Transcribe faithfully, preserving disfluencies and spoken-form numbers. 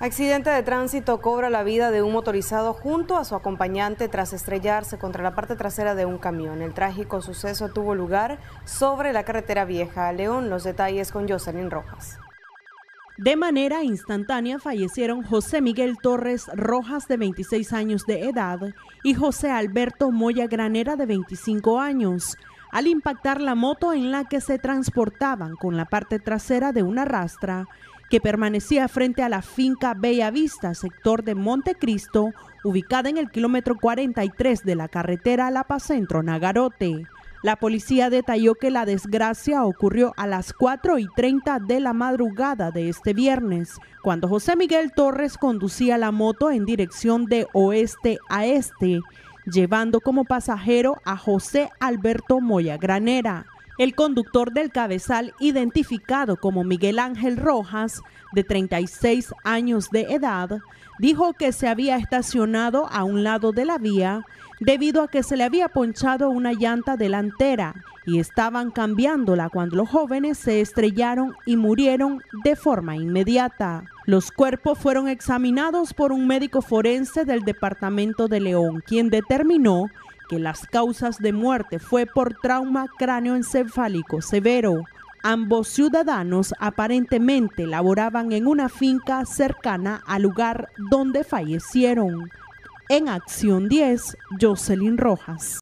Accidente de tránsito cobra la vida de un motorizado junto a su acompañante tras estrellarse contra la parte trasera de un camión. El trágico suceso tuvo lugar sobre la carretera vieja a León. Los detalles con Jocelyn Rojas. De manera instantánea fallecieron José Miguel Torres Rojas, de veintiséis años de edad, y José Alberto Moya Granera, de veinticinco años, al impactar la moto en la que se transportaban con la parte trasera de una rastra que permanecía frente a la finca Bella Vista, sector de Montecristo, ubicada en el kilómetro cuarenta y tres de la carretera La Paz Centro Nagarote. La policía detalló que la desgracia ocurrió a las cuatro y treinta de la madrugada de este viernes, cuando José Miguel Torres conducía la moto en dirección de oeste a este, llevando como pasajero a José Alberto Moya Granera. El conductor del cabezal, identificado como Miguel Ángel Rojas, de treinta y seis años de edad, dijo que se había estacionado a un lado de la vía debido a que se le había ponchado una llanta delantera y estaban cambiándola cuando los jóvenes se estrellaron y murieron de forma inmediata. Los cuerpos fueron examinados por un médico forense del departamento de León, quien determinó que las causas de muerte fue por trauma cráneoencefálico severo. Ambos ciudadanos aparentemente laboraban en una finca cercana al lugar donde fallecieron. En Acción diez, Jocelyn Rojas.